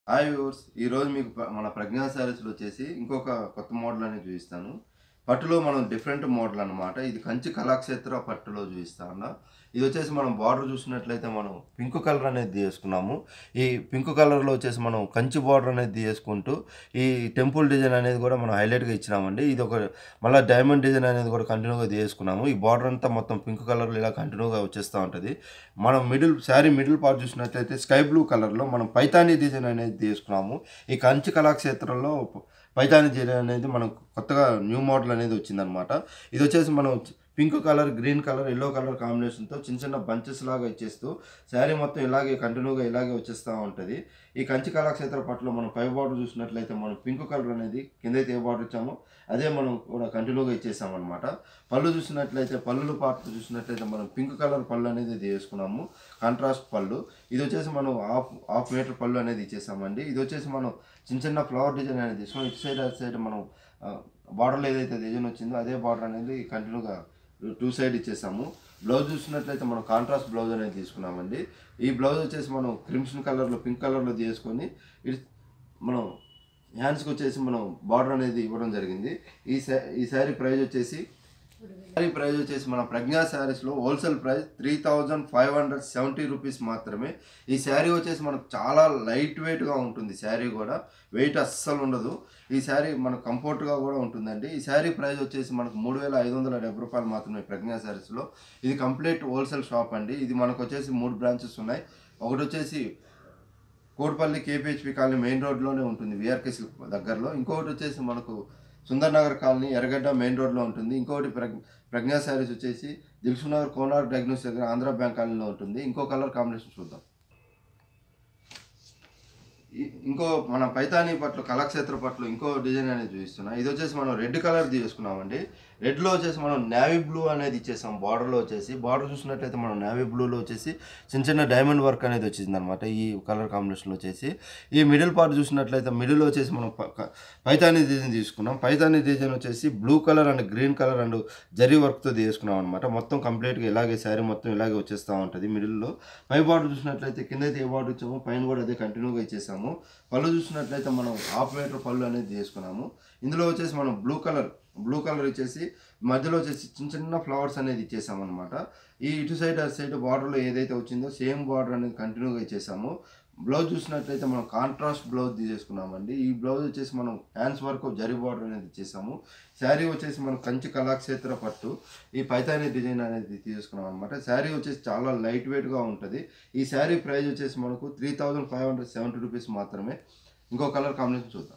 Hi viewers ఈరోజు మీకు మన ప్రజ్ఞా శారీస్లో వచ్చేసి ఇంకొక కొత్త మోడల్ అనేది చూపిస్తాను. పట్టులో మనం డిఫరెంట్ మోడల్ అనమాట. ఇది కంచి కళాక్షేత్ర పట్టులో చూపిస్తా ఉన్నా. ఇది వచ్చేసి మనం బార్డర్ చూసినట్లయితే మనం పింక్ కలర్ అనేది తీసుకున్నాము. ఈ పింక్ కలర్లో వచ్చేసి మనం కంచి బార్డర్ అనేది తీసుకుంటూ ఈ టెంపుల్ డిజైన్ అనేది కూడా మనం హైలైట్గా ఇచ్చినామండి. ఇది ఒక మళ్ళీ డైమండ్ డిజైన్ అనేది కూడా కంటిన్యూగా తీసుకున్నాము. ఈ బార్డర్ అంతా మొత్తం పింక్ కలర్లో ఇలా కంటిన్యూగా వచ్చేస్తూ ఉంటుంది. మనం శారీ మిడిల్ పార్ట్ చూసినట్లయితే స్కై బ్లూ కలర్లో మనం పైతానీ డిజైన్ అనేది తీసుకున్నాము. ఈ కంచి కళాక్షేత్రంలో పైతానీ డిజైన్ అనేది మనం కొత్తగా న్యూ మోడల్ అనేది వచ్చిందనమాట. ఇది వచ్చేసి మనం pink colour, green colour, yellow colour కాంబినేషన్తో చిన్న చిన్న బంచెస్ లాగా ఇచ్చేస్తూ శారీ మొత్తం ఇలాగే కంటిన్యూగా ఇలాగే వచ్చేస్తూ ఉంటుంది. ఈ కంచి కళాక్షేత్ర పట్టులో మనం పై బార్డర్ చూసినట్లయితే మనం పింక్ కలర్ అనేది కిందైతే ఏ బార్డర్ ఇచ్చామో అదే మనం కూడా కంటిన్యూగా ఇచ్చేసామన్నమాట. పళ్ళు చూసినట్లయితే పళ్ళు పార్ట్ చూసినట్లయితే మనం పింక్ కలర్ పళ్ళు అనేది తీసుకున్నాము. కాంట్రాస్ట్ పళ్ళు. ఇది వచ్చేసి మనం హాఫ్ మీటర్ పళ్ళు అనేది ఇచ్చేసామండి. ఇది వచ్చేసి మనం చిన్న చిన్న ఫ్లవర్ డిజైన్ అనేది తీసుకున్నాం. ఇటు సైడ్ అటు సైడ్ మనం బార్డర్లో ఏదైతే డిజైన్ వచ్చిందో అదే బార్డర్ అనేది కంటిన్యూగా టూ సైడ్ ఇచ్చేసాము. బ్లౌజ్ చూసినట్లయితే మనం కాంట్రాస్ట్ బ్లౌజ్ అనేది తీసుకున్నామండి. ఈ బ్లౌజ్ వచ్చేసి మనం క్రిమ్సన్ కలర్లో పింక్ కలర్లో తీసుకొని మనం హ్యాండ్స్కి వచ్చేసి మనం బార్డర్ అనేది ఇవ్వడం జరిగింది. ఈ శారీ ప్రైస్ వచ్చేసి మన ప్రజ్ఞా శారీస్లో హోల్సేల్ ప్రైస్ 3570 రూపీస్ మాత్రమే. ఈ శారీ వచ్చేసి మనకు చాలా లైట్ వెయిట్గా ఉంటుంది. శారీ కూడా వెయిట్ అస్సలు ఉండదు. ఈ శారీ మనకు కంఫర్ట్గా కూడా ఉంటుందండి. ఈ శారీ ప్రైస్ వచ్చేసి మనకు 3570 రూపాయలు మాత్రమే ప్రజ్ఞా శారీస్లో. ఇది కంప్లీట్ హోల్సేల్ షాప్ అండి. ఇది మనకు వచ్చేసి 3 బ్రాంచెస్ ఉన్నాయి. ఒకటి వచ్చేసి కోట్పల్లి కేపీహెచ్పి కాలనీ మెయిన్ రోడ్లోనే ఉంటుంది, విఆర్కేసి దగ్గరలో. ఇంకొకటి వచ్చేసి మనకు సుందర్ నగర్ కాలనీ ఎర్రగడ్డ మెయిన్ రోడ్లో ఉంటుంది. ఇంకొకటి ప్రజ్ఞా శారీస్ వచ్చేసి దిల్సుఖ్ నగర్ కోనార్ డయాగ్నోస్ దగ్గర ఆంధ్ర బ్యాంక్ కాలనీలో ఉంటుంది. ఇంకో కలర్ కాంబినేషన్ చూద్దాం. ఇంకో మన పైతానీ పట్లు కళాక్షేత్ర పట్లు ఇంకో డిజైన్ అనేది చూపిస్తున్నా. ఇది వచ్చేసి మనం రెడ్ కలర్ తీసుకున్నామండి. రెడ్లో వచ్చేసి మనం నేవీ బ్లూ అనేది ఇచ్చేసాం. బార్డర్లో వచ్చేసి బార్డర్ చూసినట్లయితే మనం నేవీ బ్లూలో వచ్చేసి చిన్న చిన్న డైమండ్ వర్క్ అనేది వచ్చింది అనమాట. ఈ కలర్ కాంబినేషన్లో వచ్చేసి ఈ మిడిల్ పార్ట్ చూసినట్లయితే మిడిల్ వచ్చేసి మనం పైతానీ డిజైన్ తీసుకున్నాం. పైతానీ డిజైన్ వచ్చేసి blue colour and green colour and zari వర్క్తో తీసుకున్నాం అనమాట. మొత్తం కంప్లీట్గా ఇలాగే శారీ మొత్తం ఇలాగే వచ్చేస్తూ ఉంటుంది. మిడిల్లో పై బార్డర్ చూసినట్లయితే కింద అయితే ఏ బార్డర్ ఇచ్చామో పైన కూడా అదే కంటిన్యూగా ఇచ్చేసాము. పళ్ళు చూసినట్లయితే మనం హాఫ్ మీటర్ పళ్ళు అనేది తీసుకున్నాము. ఇందులో వచ్చేసి మనం బ్లూ కలర్ ఇచ్చేసి మధ్యలో వచ్చేసి చిన్న చిన్న ఫ్లవర్స్ అనేది ఇచ్చేసాము అనమాట. ఈ ఇటు సైడ్ అటు సైడ్ బార్డర్లో ఏదైతే వచ్చిందో సేమ్ బార్డర్ అనేది కంటిన్యూగా ఇచ్చేసాము. బ్లౌజ్ చూసినట్లయితే మనం కాంట్రాస్ట్ బ్లౌజ్ తీసేసుకున్నామండి. ఈ బ్లౌజ్ వచ్చేసి మనం హ్యాండ్స్ వర్క్ జరీ బార్డర్ అనేది ఇచ్చేసాము. శారీ వచ్చేసి మనం కంచి కళాక్షేత్ర పట్టు ఈ పైతానీ డిజైన్ అనేది తీసుకున్నాం అనమాట. శారీ వచ్చేసి చాలా లైట్ వెయిట్గా ఉంటుంది. ఈ శారీ ప్రైస్ వచ్చేసి మనకు 3570 రూపీస్ మాత్రమే. ఇంకో కలర్ కాంబినేషన్ చూద్దాం.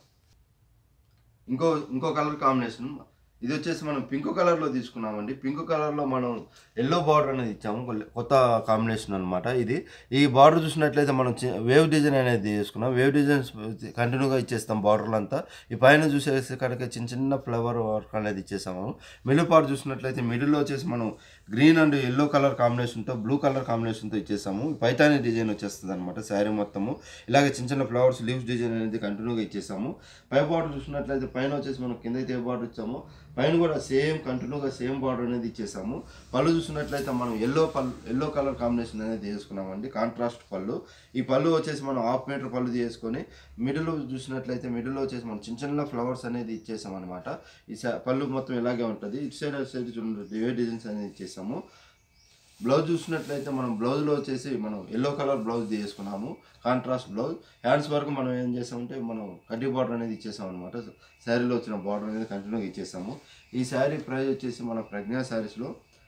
ఇంకో కలర్ కాంబినేషన్ ఇది వచ్చేసి మనం పింక్ కలర్లో తీసుకున్నామండి. పింక్ కలర్లో మనం ఎల్లో బార్డర్ అనేది ఇచ్చాము. కొత్త కాంబినేషన్ అనమాట. ఈ బార్డర్ చూసినట్లయితే మనం వేవ్ డిజైన్ అనేది తీసుకున్నాం. వేవ్ డిజైన్స్ కంటిన్యూగా ఇచ్చేస్తాం బార్డర్లు అంతా. ఈ పైన చూసేసి కనుక చిన్న చిన్న ఫ్లవర్ వర్క్ అనేది ఇచ్చేసాము. మిడిల్ పార్ట్ చూసినట్లయితే మిడిల్లో వచ్చేసి మనం గ్రీన్ అండ్ ఎల్లో కలర్ కాంబినేషన్తో బ్లూ కలర్ కాంబినేషన్తో ఇచ్చేసాము. పైతానీ డిజైన్ వచ్చేస్తుంది అనమాట. శారీ మొత్తము ఇలాగే చిన్న చిన్న ఫ్లవర్స్ లీవ్స్ డిజైన్ అనేది కంటిన్యూగా ఇచ్చేసాము. పై బార్డర్ చూసినట్లయితే పైన వచ్చేసి మనం కింద అయితే ఏ బార్డర్ ఇచ్చామో పైన కూడా కంటిన్యూగా సేమ్ బార్డర్ అనేది ఇచ్చేసాము. పళ్ళు చూసినట్లయితే మనం ఎల్లో కలర్ కాంబినేషన్ అనేది తీసుకున్నామండి. కాంట్రాస్ట్ పళ్ళు. ఈ పళ్ళు వచ్చేసి మనం హాఫ్ మీటర్ పళ్ళు తీసుకొని మిడిల్ చూసినట్లయితే మిడిల్లో వచ్చేసి మనం చిన్న చిన్న ఫ్లవర్స్ అనేది ఇచ్చేసాం అనమాట. ఈ పళ్ళు మొత్తం ఇలాగే ఉంటుంది. ఇటు సైడ్ అటు సైడ్ చూడండి ఏ డిజైన్స్ అనేది ఇచ్చేసాము. బ్లౌజ్ చూసినట్లయితే మనం బ్లౌజ్లో వచ్చేసి మనం ఎల్లో కలర్ బ్లౌజ్ తీసుకున్నాము. Contrast blouse. హ్యాండ్స్ వరకు మనం ఏం చేసామంటే మనం కడ్డీ బార్డర్ అనేది ఇచ్చేసాం అనమాట. శారీలో వచ్చిన బార్డర్ అనేది కంటిన్యూగా ఇచ్చేసాము. ఈ శారీ ప్రైస్ వచ్చేసి మన ప్రజ్ఞా శారీస్లో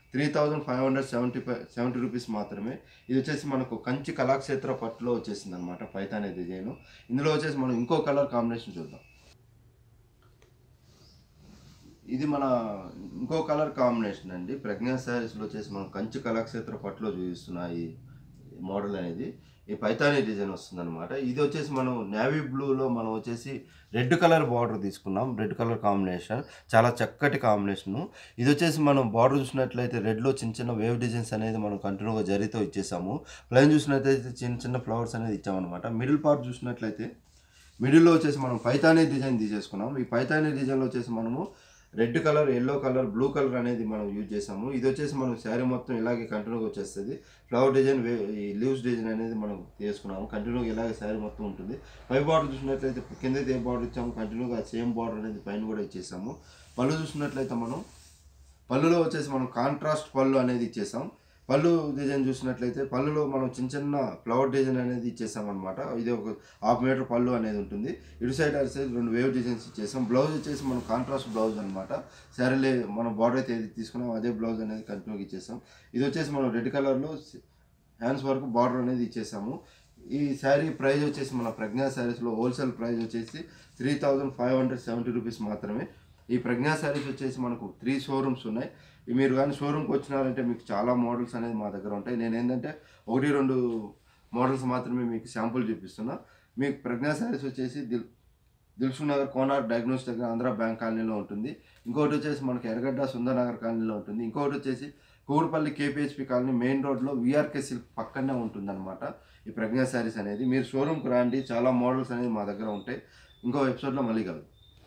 3570 రూపీస్ మాత్రమే. ఇది వచ్చేసి మనకు కంచి కళాక్షేత్ర పట్టులో వచ్చేసింది అనమాట పైతానీ డిజైన్. ఇందులో వచ్చేసి మనం ఇంకో కలర్ కాంబినేషన్ చూద్దాం. ఇది మన ఇంకో కలర్ కాంబినేషన్ అండి. ప్రజ్ఞా శారీస్లో వచ్చేసి మనం కంచి కళాక్షేత్ర పట్టులో చూపిస్తున్న ఈ మోడల్ అనేది ఈ పైతానీ డిజైన్ వస్తుంది అనమాట. ఇది వచ్చేసి మనం నేవీ బ్లూలో మనం వచ్చేసి రెడ్ కలర్ బార్డర్ తీసుకున్నాం. రెడ్ కలర్ కాంబినేషన్ చాలా చక్కటి కాంబినేషను. ఇది వచ్చేసి మనం బార్డర్ చూసినట్లయితే రెడ్లో చిన్న చిన్న వేవ్ డిజైన్స్ అనేది మనం కంటిన్యూగా జరీతో ఇచ్చేసాము. ప్లైన్ చూసినట్లయితే చిన్న చిన్న ఫ్లవర్స్ అనేది ఇచ్చామన్నమాట. మిడిల్ పార్ట్ చూసినట్లయితే మిడిల్లో వచ్చేసి మనం పైతానీ డిజైన్ తీసేసుకున్నాం. ఈ పైతానీ డిజైన్లో వచ్చేసి మనము red colour, yellow colour, blue colour అనేది మనం యూజ్ చేసాము. ఇది వచ్చేసి మనం శారీ మొత్తం ఇలాగే కంటిన్యూగా వచ్చేస్తుంది. ఫ్లవర్ డిజైన్ ఈ లీవ్స్ డిజైన్ అనేది మనం తీసుకున్నాము. కంటిన్యూగా ఇలాగే శారీ మొత్తం ఉంటుంది. పై బార్డర్ చూసినట్లయితే కింద ఏ బార్డర్ ఇచ్చాము, కంటిన్యూగా సేమ్ బార్డర్ అనేది పైన కూడా ఇచ్చేసాము. పళ్ళు చూసినట్లయితే పళ్ళులో వచ్చేసి మనం కాంట్రాస్ట్ పళ్ళు అనేది ఇచ్చేసాం. పళ్ళు డిజైన్ చూసినట్లయితే పళ్ళులో మనం చిన్న చిన్న ఫ్లవర్ డిజైన్ అనేది ఇచ్చేసాం అనమాట. ఇది ఒక 1/2 మీటర్ పళ్ళు అనేది ఉంటుంది. ఇటు సైడ్ అటు సైడ్ 2 వేవ్ డిజైన్స్ ఇచ్చేసాం. బ్లౌజ్ వచ్చేసి మనం కాంట్రాస్ట్ బ్లౌజ్ అనమాట. శారీలో మనం బార్డర్ అయితే ఏది తీసుకున్నాం అదే బ్లౌజ్ అనేది కంటిన్యూగా ఇచ్చేసాం. ఇది వచ్చేసి మనం రెడ్ కలర్లో హ్యాండ్స్ వరకు బార్డర్ అనేది ఇచ్చేసాము. ఈ శారీ ప్రైస్ వచ్చేసి మన ప్రజ్ఞా శారీస్లో హోల్సేల్ ప్రైస్ వచ్చేసి 3570 రూపీస్ మాత్రమే. ఈ ప్రజ్ఞా శారీస్ వచ్చేసి మనకు 3 షోరూమ్స్ ఉన్నాయి. మీరు కానీ షోరూమ్కి వచ్చినారంటే మీకు చాలా మోడల్స్ అనేది మా దగ్గర ఉంటాయి. నేను ఏంటంటే 1-2 మోడల్స్ మాత్రమే మీకు శాంపుల్ చూపిస్తున్నా. మీకు ప్రజ్ఞా శారీస్ వచ్చేసి దిల్సుఖ్ నగర్ కోనార్ డయాగ్నోస్ దగ్గర ఆంధ్ర బ్యాంక్ కాలనీలో ఉంటుంది. ఇంకొకటి వచ్చేసి మనకి ఎర్రగడ్డ సుందరనగర్ కాలనీలో ఉంటుంది. ఇంకొకటి వచ్చేసి కూడుపల్లి కేపీహెచ్పి కాలనీ మెయిన్ రోడ్లో వీఆర్కే సిల్క్ పక్కనే ఉంటుందన్నమాట ఈ ప్రజ్ఞా శారీస్ అనేది. మీరు షోరూమ్కి రండి, చాలా మోడల్స్ అనేది మా దగ్గర ఉంటాయి. ఇంకో ఎపిసోడ్లో మళ్ళీ కలుద్దాం.